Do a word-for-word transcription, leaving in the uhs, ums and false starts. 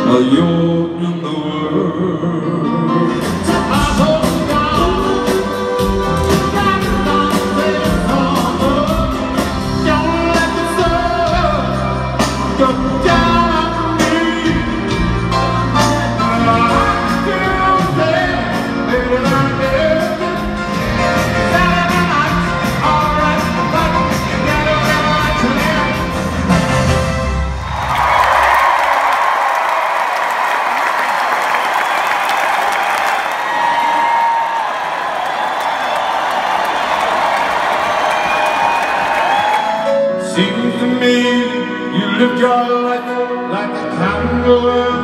you're in the world. So I hope God, God is not saying something. Don't let the sun go down on me. I'm still there, better than ever. Saturday night, alright, but you gotta get right to them. Seems to me you lived your life like a candle.